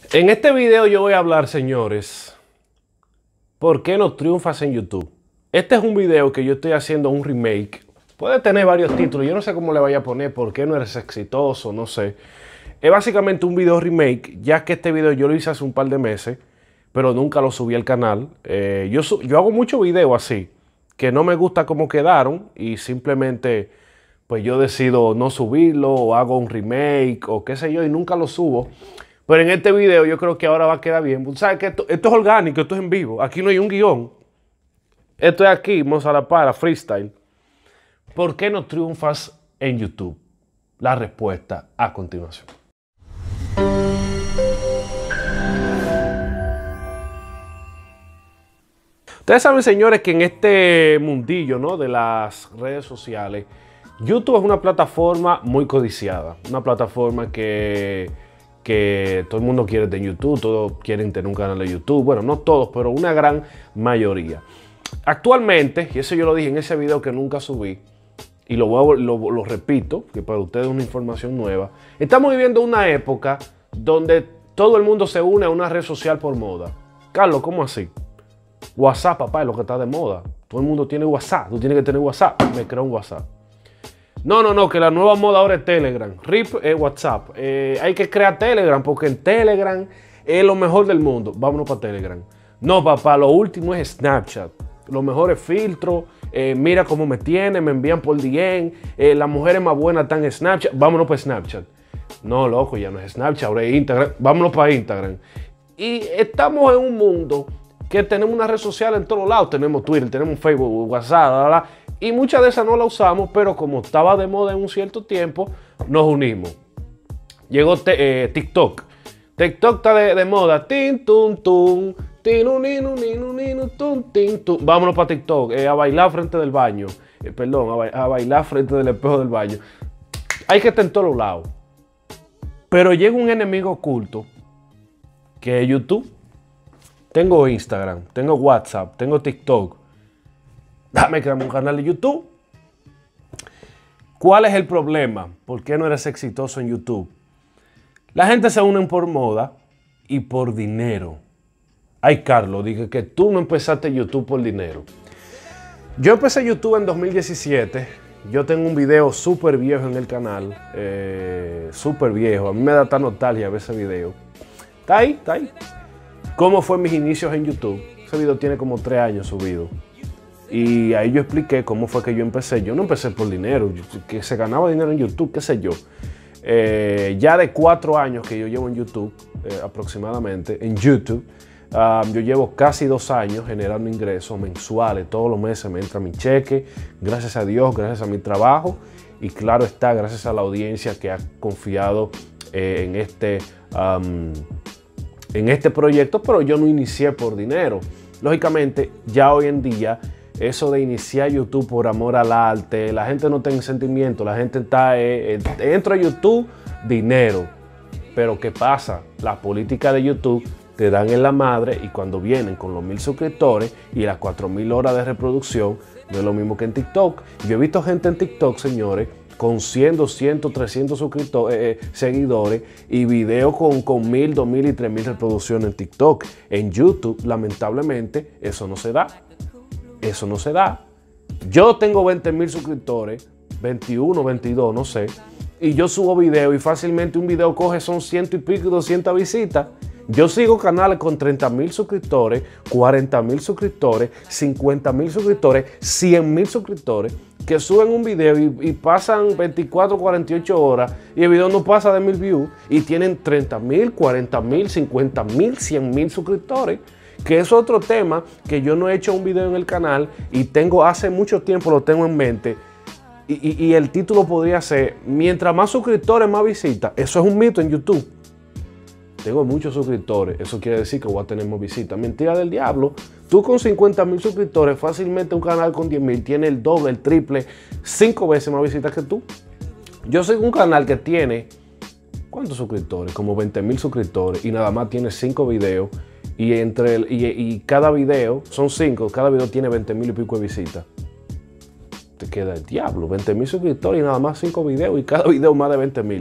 En este video yo voy a hablar, señores, ¿por qué no triunfas en YouTube? Este es un video que yo estoy haciendo un remake. Puede tener varios títulos, yo no sé cómo le vaya a poner, ¿por qué no eres exitoso? No sé. Es básicamente un video remake, ya que este video yo lo hice hace un par de meses, pero nunca lo subí al canal. Yo hago muchos videos así, que no me gusta cómo quedaron y simplemente pues yo decido no subirlo o hago un remake o qué sé yo y nunca lo subo. Pero en este video yo creo que ahora va a quedar bien. ¿Sabes que esto es orgánico, esto es en vivo? Aquí no hay un guión. Esto es aquí, Moza la para, freestyle. ¿Por qué no triunfas en YouTube? La respuesta a continuación. Ustedes saben, señores, que en este mundillo, ¿no?, de las redes sociales, YouTube es una plataforma muy codiciada. Una plataforma que todo el mundo quiere de YouTube, todos quieren tener un canal de YouTube. Bueno, no todos, pero una gran mayoría. Actualmente, y eso yo lo dije en ese video que nunca subí, y lo repito, que para ustedes es una información nueva, estamos viviendo una época donde todo el mundo se une a una red social por moda. Carlos, ¿cómo así? WhatsApp, papá, es lo que está de moda. Todo el mundo tiene WhatsApp, tú tienes que tener WhatsApp. Me creo un WhatsApp. No, que la nueva moda ahora es Telegram. RIP es WhatsApp. Hay que crear Telegram porque en Telegram es lo mejor del mundo. Vámonos para Telegram. No, papá, lo último es Snapchat. Los mejores filtros. Mira cómo me tienen, me envían por DM. Las mujeres más buenas están en Snapchat. Vámonos para Snapchat. No, loco, ya no es Snapchat, ahora es Instagram. Vámonos para Instagram. Y estamos en un mundo que tenemos una red social en todos lados. Tenemos Twitter, tenemos Facebook, WhatsApp, y muchas de esas no las usamos, pero como estaba de moda en un cierto tiempo, nos unimos. Llegó TikTok. TikTok está de moda. Tin, tun, tun. Vámonos para TikTok. A bailar frente del baño. A bailar frente del espejo del baño. Hay que estar en todos lados. Pero llega un enemigo oculto, que es YouTube. Tengo Instagram, tengo WhatsApp, tengo TikTok. Dame crear un canal de YouTube. ¿Cuál es el problema? ¿Por qué no eres exitoso en YouTube? La gente se une por moda y por dinero. Ay, Carlos, dije que tú no empezaste YouTube por dinero. Yo empecé YouTube en 2017. Yo tengo un video súper viejo en el canal. Súper viejo. A mí me da tan nostalgia ver ese video. Está ahí, está ahí. ¿Cómo fue mis inicios en YouTube? Ese video tiene como 3 años subido. Y ahí yo expliqué cómo fue que yo empecé. Yo no empecé por dinero, que se ganaba dinero en YouTube, qué sé yo. Ya de 4 años que yo llevo en YouTube, aproximadamente, en YouTube, yo llevo casi 2 años generando ingresos mensuales. Todos los meses me entra mi cheque, gracias a Dios, gracias a mi trabajo. Y claro está, gracias a la audiencia que ha confiado en este proyecto, pero yo no inicié por dinero. Lógicamente, ya hoy en día, eso de iniciar YouTube por amor al arte, la gente no tiene sentimiento, la gente entra a YouTube, dinero. Pero ¿qué pasa? Las políticas de YouTube te dan en la madre y cuando vienen con los 1000 suscriptores y las 4000 horas de reproducción, no es lo mismo que en TikTok. Yo he visto gente en TikTok, señores, con 100, 200, 300 seguidores y videos con 1000, 2000 y 3000 reproducciones en TikTok. En YouTube, lamentablemente, eso no se da. Eso no se da. Yo tengo 20,000 suscriptores, 21, 22, no sé, y yo subo videos y fácilmente un video coge son 100 y pico, 200 visitas. Yo sigo canales con 30,000 suscriptores, 40,000 suscriptores, 50,000 suscriptores, 100,000 suscriptores, que suben un video y pasan 24, 48 horas y el video no pasa de 1000 views y tienen 30,000, 40,000, 50,000, 100,000 suscriptores. Que es otro tema que yo no he hecho un video en el canal y hace mucho tiempo lo tengo en mente. Y el título podría ser, mientras más suscriptores, más visitas. Eso es un mito en YouTube. Tengo muchos suscriptores, eso quiere decir que voy a tener más visitas. Mentira del diablo. Tú con 50,000 suscriptores, fácilmente un canal con 10,000 tiene el doble, el triple, 5 veces más visitas que tú. Yo soy un canal que tiene, ¿cuántos suscriptores? Como 20,000 suscriptores y nada más tiene 5 videos. Y cada video, son 5, cada video tiene 20,000 y pico de visitas. Te queda el diablo, 20,000 suscriptores y nada más 5 videos y cada video más de 20,000.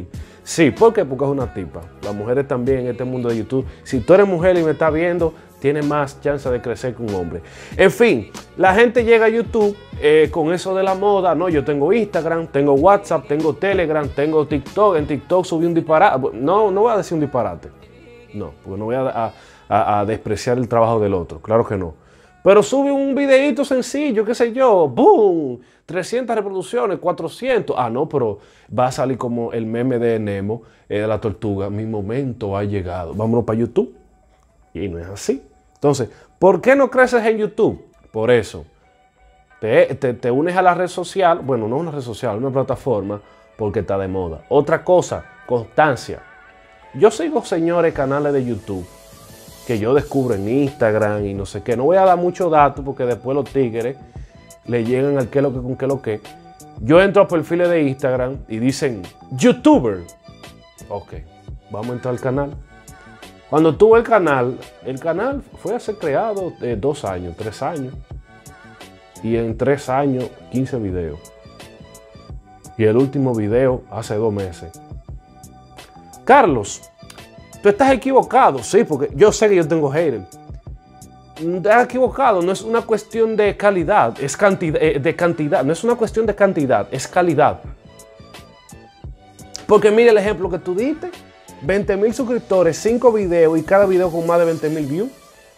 Sí, ¿por qué? Porque es una tipa. Las mujeres también en este mundo de YouTube. Si tú eres mujer y me estás viendo, tienes más chance de crecer que un hombre. En fin, la gente llega a YouTube con eso de la moda. No, yo tengo Instagram, tengo WhatsApp, tengo Telegram, tengo TikTok. En TikTok subí un disparate. No, no voy a decir un disparate. No, porque no voy a despreciar el trabajo del otro. Claro que no. Pero sube un videíto sencillo, qué sé yo, ¡boom! 300 reproducciones, 400. Ah, no, pero va a salir como el meme de Nemo, de la tortuga. Mi momento ha llegado. Vámonos para YouTube. Y no es así. Entonces, ¿por qué no creces en YouTube? Por eso. Te unes a la red social. Bueno, no una red social, una plataforma, porque está de moda. Otra cosa, constancia. Yo sigo, señores, canales de YouTube que yo descubro en Instagram y no sé qué. No voy a dar muchos datos porque después los tigres le llegan al qué lo que con qué lo que. Yo entro a perfiles de Instagram y dicen YouTuber. Ok, vamos a entrar al canal. Cuando tuve el canal fue a ser creado 2 años, 3 años. Y en 3 años, 15 videos. Y el último video hace 2 meses. Carlos, tú estás equivocado, sí, porque yo sé que yo tengo haters. Estás equivocado, no es una cuestión de calidad, es cantidad, de cantidad, no es una cuestión de cantidad, es calidad. Porque mire el ejemplo que tú diste, 20,000 suscriptores, 5 videos y cada video con más de 20,000 views.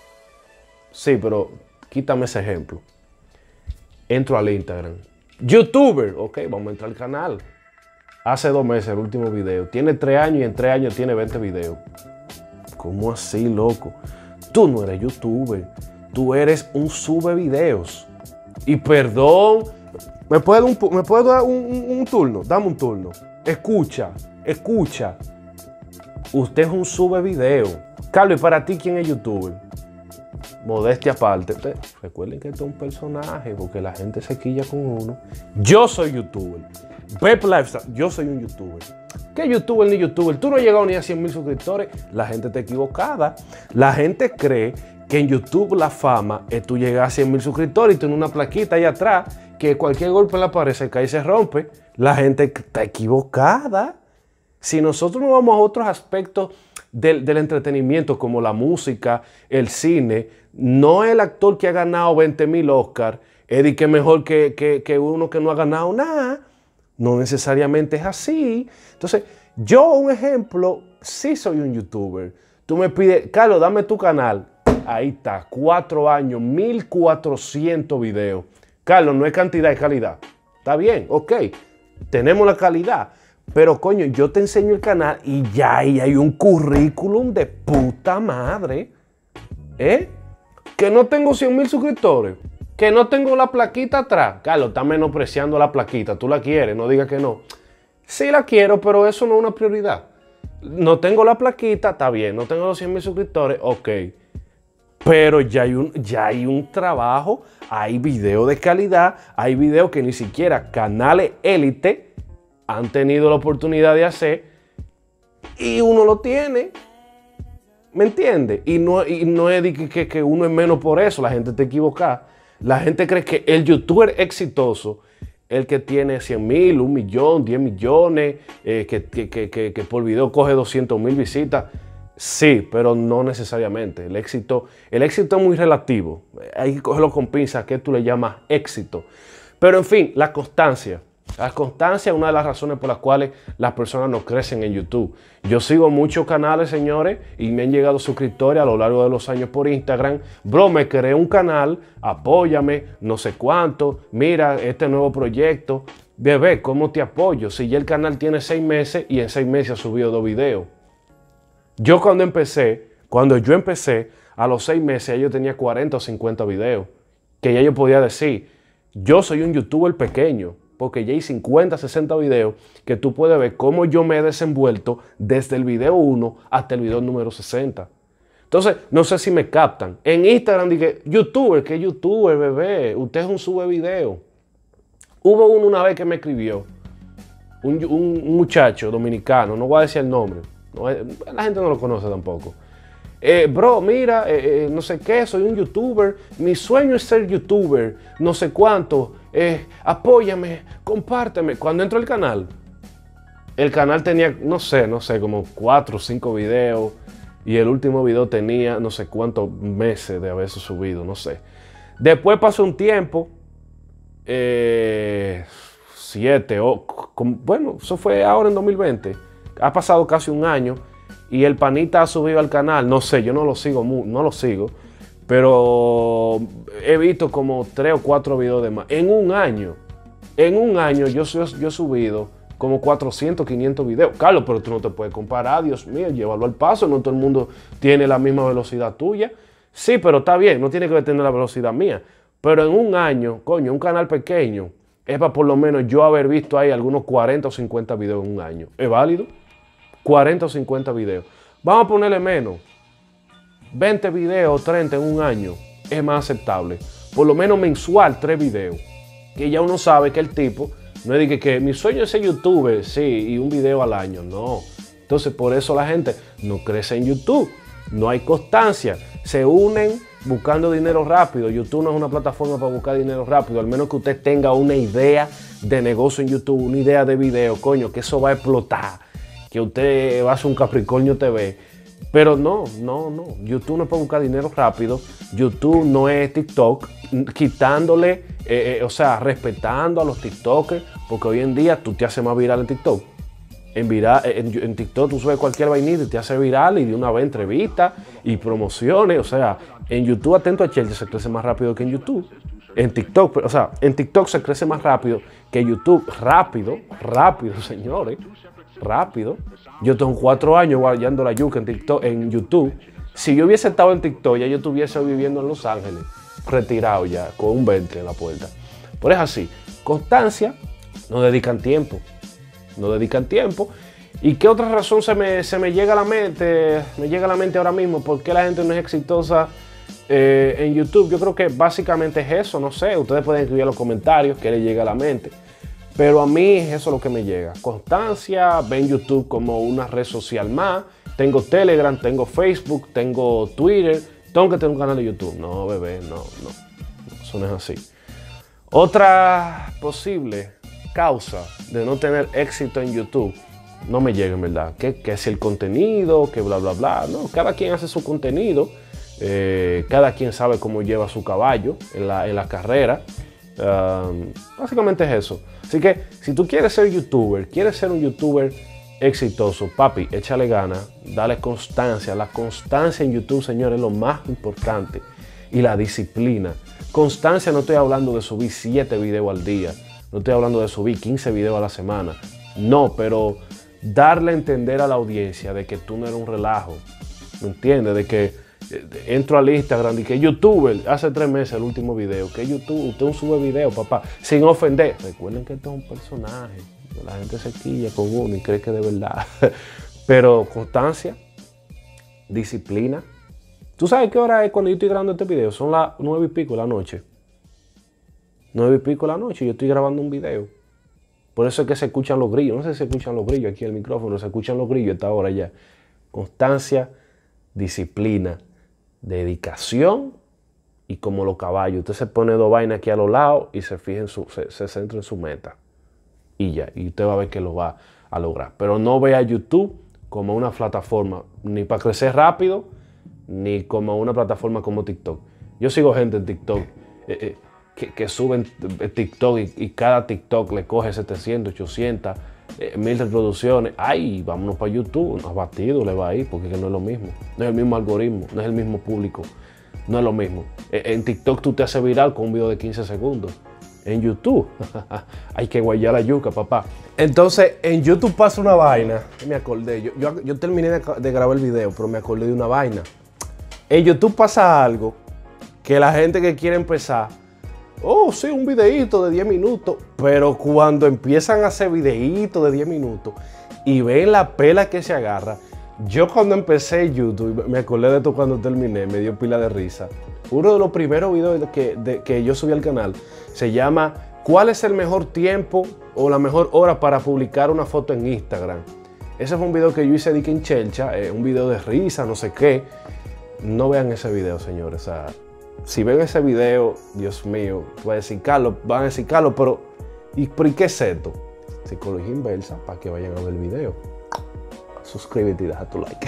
Sí, pero quítame ese ejemplo. Entro al Instagram. YouTuber, ok, vamos a entrar al canal. Hace 2 meses el último video. Tiene 3 años y en 3 años tiene 20 videos. ¿Cómo así, loco? Tú no eres youtuber. Tú eres un sube videos. Y perdón, ¿me puedes dar un turno? Dame un turno. Escucha. Usted es un sube video. Carlos, ¿y para ti quién es youtuber? Modestia aparte. Recuerden que esto es un personaje porque la gente se quilla con uno. Yo soy youtuber. Pep Lifestyle, yo soy un youtuber. ¿Qué youtuber ni youtuber? Tú no has llegado ni a 100,000 suscriptores. La gente está equivocada. La gente cree que en YouTube la fama es tú llegar a 100,000 suscriptores y tener una plaquita ahí atrás que cualquier golpe en la pared se cae y se rompe. La gente está equivocada. Si nosotros nos vamos a otros aspectos del entretenimiento como la música, el cine, no el actor que ha ganado 20,000 Oscars es de que mejor que uno que no ha ganado nada. No necesariamente es así. Entonces, yo, un ejemplo, sí soy un youtuber. Tú me pides, Carlos, dame tu canal. Ahí está, 4 años, 1,400 videos. Carlos, no es cantidad, es calidad. Está bien, ok. Tenemos la calidad. Pero, coño, yo te enseño el canal y ya ahí hay un currículum de puta madre. Que no tengo 100,000 suscriptores. Que no tengo la plaquita atrás. Carlos, está menospreciando la plaquita. Tú la quieres, no digas que no. Sí la quiero, pero eso no es una prioridad. No tengo la plaquita, está bien. No tengo los 100,000 suscriptores, ok. Pero ya hay un trabajo, hay videos de calidad, hay videos que ni siquiera canales élite han tenido la oportunidad de hacer y uno lo tiene. ¿Me entiendes? Y no es de que uno es menos por eso, la gente está equivocada. La gente cree que el youtuber exitoso, el que tiene 100,000, 1,000,000, 10 millones, que por video coge 200,000 visitas. Sí, pero no necesariamente. El éxito es muy relativo. Hay que cogerlo con pinzas, que tú le llamas éxito. Pero en fin, la constancia. La constancia es una de las razones por las cuales las personas no crecen en YouTube. Yo sigo muchos canales, señores, y me han llegado suscriptores a lo largo de los años por Instagram. Bro, me creé un canal, apóyame, no sé cuánto, mira este nuevo proyecto. Bebé, ¿cómo te apoyo? Si ya el canal tiene 6 meses y en 6 meses ha subido 2 videos. Cuando yo empecé, a los 6 meses yo tenía 40 o 50 videos. Que ya yo podía decir, yo soy un youtuber pequeño. Porque ya hay 50, 60 videos que tú puedes ver cómo yo me he desenvuelto desde el video 1 hasta el video número 60. Entonces, no sé si me captan. En Instagram dije, youtuber, ¿qué youtuber, bebé? Usted es un sube video. Hubo uno una vez que me escribió, un muchacho dominicano, no voy a decir el nombre, la gente no lo conoce tampoco. Bro, mira, no sé qué, soy un youtuber, mi sueño es ser youtuber, no sé cuánto, apóyame, compárteme. Cuando entro al canal, El canal tenía, no sé, como 4 o 5 videos. Y el último video tenía no sé cuántos meses de haberse subido, no sé. Después pasó un tiempo, 7, bueno, eso fue ahora en 2020. Ha pasado casi un año y el panita ha subido al canal. No sé, yo no lo sigo, pero he visto como 3 o 4 videos de más. En un año yo he subido como 400, 500 videos. Carlos, pero tú no te puedes comparar, Dios mío, llévalo al paso. No todo el mundo tiene la misma velocidad tuya. Sí, pero está bien, no tiene que tener la velocidad mía. Pero en un año, coño, un canal pequeño, es para por lo menos yo haber visto ahí algunos 40 o 50 videos en un año. ¿Es válido? 40 o 50 videos. Vamos a ponerle menos. 20 videos o 30 en un año es más aceptable. Por lo menos mensual, 3 videos. Que ya uno sabe que el tipo no es de que mi sueño es ser youtuber, sí, y un video al año. No. Entonces, por eso la gente no crece en YouTube. No hay constancia. Se unen buscando dinero rápido. YouTube no es una plataforma para buscar dinero rápido. Al menos que usted tenga una idea de negocio en YouTube, una idea de video, coño, que eso va a explotar. Que usted va a hacer un Capricornio TV. Pero no. YouTube no es para buscar dinero rápido. YouTube no es TikTok. Quitándole, respetando a los TikTokers. Porque hoy en día tú te haces más viral en TikTok. En TikTok tú subes cualquier vainita y te hace viral y de una vez entrevistas y promociones. O sea, en YouTube, atento a Chelsea, se crece más rápido que en YouTube. En TikTok se crece más rápido que YouTube. Rápido, señores. Rápido. Yo tengo 4 años guardando la yuca en YouTube. Si yo hubiese estado en TikTok, ya yo estuviese viviendo en Los Ángeles, retirado ya, con un 20 en la puerta. Pero es así. Constancia, no dedican tiempo. ¿Y qué otra razón se me llega a la mente? Me llega a la mente ahora mismo. ¿Por qué la gente no es exitosa en YouTube? Yo creo que básicamente es eso. No sé, ustedes pueden escribir en los comentarios qué les llega a la mente. Pero a mí es eso lo que me llega. Constancia, ven YouTube como una red social más. Tengo Telegram, tengo Facebook, tengo Twitter. Tengo que tener un canal de YouTube. No, bebé, no. Eso no es así. Otra posible causa de no tener éxito en YouTube, no me llega en verdad. Que es el contenido, que bla, bla, bla. No, cada quien hace su contenido. Cada quien sabe cómo lleva su caballo en la carrera. Básicamente es eso. Así que si tú quieres ser youtuber, quieres ser un youtuber exitoso, papi, échale ganas, dale constancia. La constancia en YouTube, señores, es lo más importante. Y la disciplina. Constancia, no estoy hablando de subir 7 videos al día. No estoy hablando de subir 15 videos a la semana. No, pero darle a entender a la audiencia de que tú no eres un relajo. ¿Me entiendes? De que entro al Instagram y que youtuber, hace 3 meses el último video, que YouTube, usted no sube video, papá, sin ofender. Recuerden que esto es un personaje. La gente se quilla con uno y cree que de verdad. Pero constancia, disciplina. ¿Tú sabes qué hora es cuando yo estoy grabando este video? Son las 9 y pico de la noche. 9 y pico de la noche y yo estoy grabando un video. Por eso es que se escuchan los grillos. No sé si se escuchan los grillos aquí en el micrófono, se escuchan los grillos a esta hora ya. Constancia, disciplina, dedicación y como los caballos. Usted se pone 2 vainas aquí a los lados y se fija se centra en su meta. Y ya, y usted va a ver que lo va a lograr. Pero no vea YouTube como una plataforma ni para crecer rápido, ni como una plataforma como TikTok. Yo sigo gente en TikTok que suben TikTok y cada TikTok le coge 700, 800, 1000 reproducciones. Ay, vámonos para YouTube. Abatido le va ahí porque no es lo mismo. No es el mismo algoritmo, no es el mismo público. No es lo mismo. En TikTok tú te haces viral con un video de 15 segundos. En YouTube hay que guayar la yuca, papá. Entonces, en YouTube pasa una vaina. Me acordé. Yo terminé de grabar el video, pero me acordé de una vaina. En YouTube pasa algo que la gente que quiere empezar, oh, sí, un videíto de 10 minutos. Pero cuando empiezan a hacer videitos de 10 minutos y ven la pela que se agarra. Yo cuando empecé YouTube, me acordé de esto cuando terminé, me dio pila de risa. Uno de los primeros videos que yo subí al canal se llama ¿cuál es el mejor tiempo o la mejor hora para publicar una foto en Instagram? Ese fue un video que yo hice de en Chelcha, un video de risa, no sé qué. No vean ese video, señores. O sea, si ven ese video, Dios mío, van a decir Carlos, pero ¿y qué es esto? Psicología inversa, para que vayan a ver el video. Suscríbete y deja tu like.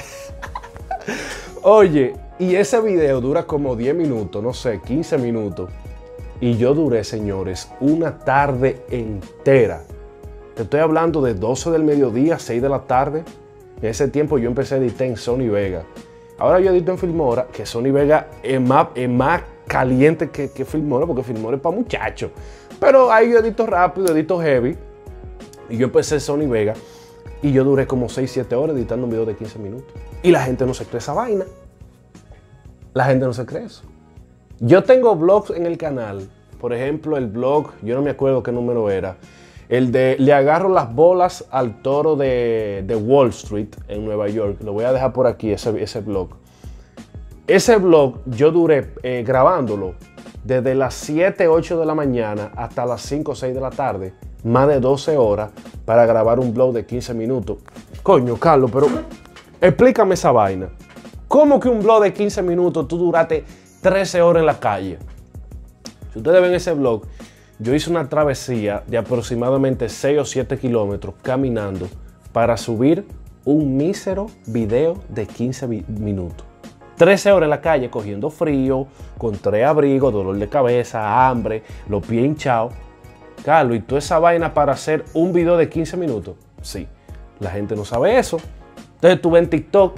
Oye, y ese video dura como 10 minutos, no sé, 15 minutos. Y yo duré, señores, una tarde entera. Te estoy hablando de 12 del mediodía, 6 de la tarde. En ese tiempo yo empecé a editar en Sony Vega. Ahora yo edito en Filmora, que Sony Vega es más caliente que Filmora, porque Filmora es para muchachos. Pero ahí yo edito rápido, edito heavy. Y yo empecé en Sony Vega. Y yo duré como 6-7 horas editando un video de 15 minutos. Y la gente no se cree esa vaina. La gente no se cree eso. Yo tengo blogs en el canal. Por ejemplo, el blog, yo no me acuerdo qué número era. El de Le agarro las bolas al toro de Wall Street en Nueva York. Lo voy a dejar por aquí, ese blog. Ese blog yo duré grabándolo desde las 7, 8 de la mañana hasta las 5, 6 de la tarde. Más de 12 horas para grabar un blog de 15 minutos. Coño, Carlos, pero explícame esa vaina. ¿Cómo que un blog de 15 minutos tú duraste 13 horas en la calle? Si ustedes ven ese blog, yo hice una travesía de aproximadamente 6 o 7 kilómetros caminando para subir un mísero video de 15 minutos. 13 horas en la calle cogiendo frío, con 3 abrigos, dolor de cabeza, hambre, los pies hinchados. Carlos, ¿y toda esa vaina para hacer un video de 15 minutos? Sí, la gente no sabe eso. Entonces tú ves en TikTok,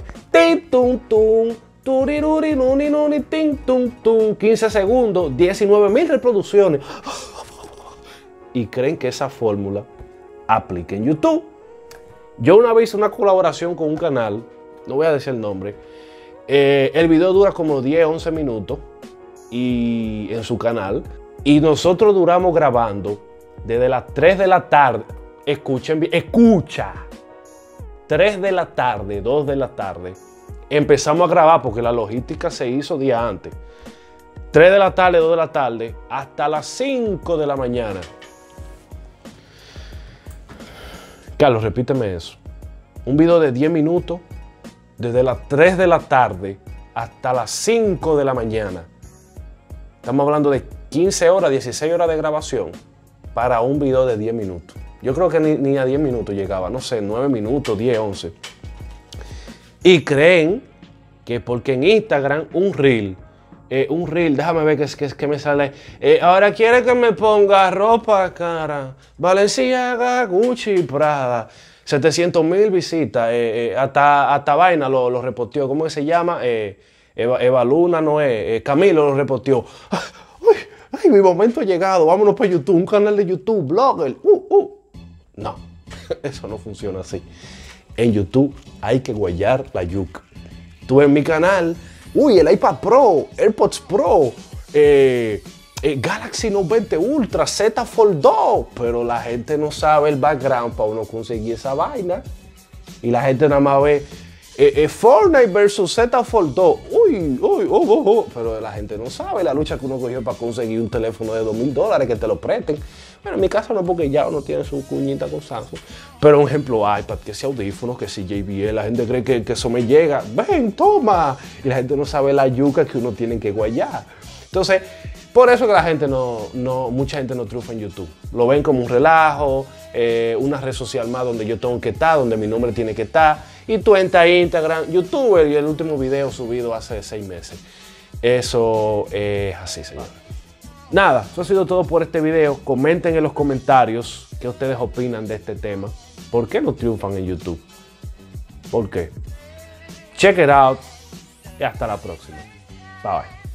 15 segundos, 19.000 reproducciones. Y creen que esa fórmula aplica en YouTube. Yo una vez hice una colaboración con un canal, no voy a decir el nombre. El video dura como 10-11 minutos y en su canal. Y nosotros duramos grabando desde las 3 de la tarde. Escuchen bien, escucha. 3 de la tarde, 2 de la tarde. Empezamos a grabar porque la logística se hizo día antes. 3 de la tarde, 2 de la tarde, hasta las 5 de la mañana. Carlos, repíteme eso. Un video de 10 minutos, desde las 3 de la tarde hasta las 5 de la mañana. Estamos hablando de 15 horas, 16 horas de grabación para un video de 10 minutos. Yo creo que ni a 10 minutos llegaba, no sé, 9 minutos, 10, 11. Y creen que porque en Instagram un reel, déjame ver qué me sale. Ahora quiere que me ponga ropa cara, Balenciaga, Gucci, Prada. 700.000 visitas, hasta vaina lo reposteó. ¿Cómo que se llama? Eva Luna, no es. Camilo lo reposteó. Ay, mi momento ha llegado, vámonos para YouTube, un canal de YouTube, blogger. No, eso no funciona así. En YouTube hay que guayar la yuca. Tú en mi canal, el iPad Pro, AirPods Pro, Galaxy Note 20 Ultra, Z Fold 2, pero la gente no sabe el background para uno conseguir esa vaina. Y la gente nada más ve Fortnite versus Z Fold 2. Pero la gente no sabe la lucha que uno cogió para conseguir un teléfono de $2.000 que te lo presten. Bueno, en mi caso no, porque ya uno tiene su cuñita con Samsung. Pero un ejemplo, iPad, que si audífonos, que si JBL, la gente cree que eso me llega. Ven, toma. Y la gente no sabe la yuca que uno tiene que guayar. Entonces, por eso que la gente mucha gente no triunfa en YouTube. Lo ven como un relajo, una red social más donde yo tengo que estar, donde mi nombre tiene que estar. Y tú entras a Instagram, YouTuber, y el último video subido hace 6 meses. Eso es así, señor. Nada, eso ha sido todo por este video. Comenten en los comentarios qué ustedes opinan de este tema. ¿Por qué no triunfan en YouTube? ¿Por qué? Check it out y hasta la próxima. Bye bye.